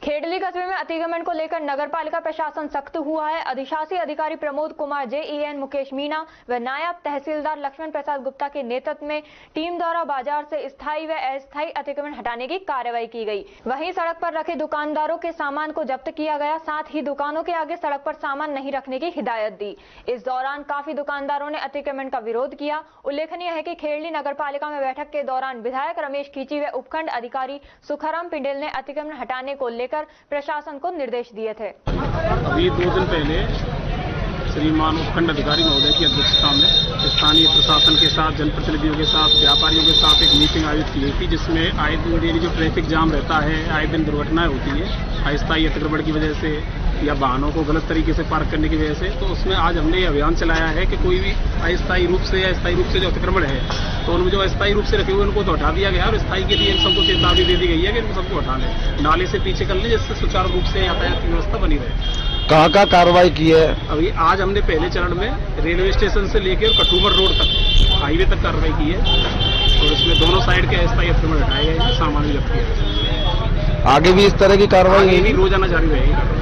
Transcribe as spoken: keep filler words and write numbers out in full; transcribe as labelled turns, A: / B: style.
A: खेडली कस्बे में अतिक्रमण को लेकर नगर पालिका प्रशासन सख्त हुआ है। अधिशासी अधिकारी प्रमोद कुमार, जेईएन मुकेश मीणा व नायब तहसीलदार लक्ष्मण प्रसाद गुप्ता के नेतृत्व में टीम द्वारा बाजार से स्थायी व अस्थायी अतिक्रमण हटाने की कार्रवाई की गई। वहीं सड़क पर रखे दुकानदारों के सामान को जब्त किया गया, साथ ही दुकानों के आगे सड़क पर सामान नहीं रखने की हिदायत दी। इस दौरान काफी दुकानदारों ने अतिक्रमण का विरोध किया। उल्लेखनीय है कि खेडली नगर पालिका में बैठक के दौरान विधायक रमेश खींची व उपखंड अधिकारी सुखाराम पिंडेल ने अतिक्रमण हटाने को लेकर प्रशासन को निर्देश दिए थे।
B: अभी दो दिन पहले श्रीमान उपखंड अधिकारी महोदय की अध्यक्षता में स्थानीय प्रशासन के साथ, जनप्रतिनिधियों के साथ, व्यापारियों के साथ एक मीटिंग आयोजित की गई थी, जिसमें आए दिन डेली जो ट्रैफिक जाम रहता है, आए दिन दुर्घटनाएं होती है अस्थायी अतिक्रमण की वजह से या वाहनों को गलत तरीके से पार्क करने की वजह से, तो उसमें आज हमने ये अभियान चलाया है कि कोई भी अस्थायी रूप से या स्थायी रूप से जो अतिक्रमण है, तो उनमें जो अस्थायी रूप से रखे हुए उनको तो हटा दिया गया और स्थायी के लिए इन सबको चेतावनी दे दी गई है कि इनको सबको हटा लें, नाले से पीछे कर लें, जिससे सुचारू रूप से यातायात की व्यवस्था बनी रहे।
C: कहाँ का कार्रवाई की है?
B: अभी आज हमने पहले चरण में रेलवे स्टेशन से लेकर कटुमर रोड तक, हाईवे तक कार्रवाई की है और इसमें दोनों साइड के अस्थायी अतिक्रमण हटाए गए हैं, सामान भी जब्त किया है।
C: आगे भी इस तरह की कार्रवाई
B: रोजाना जारी रहेगी।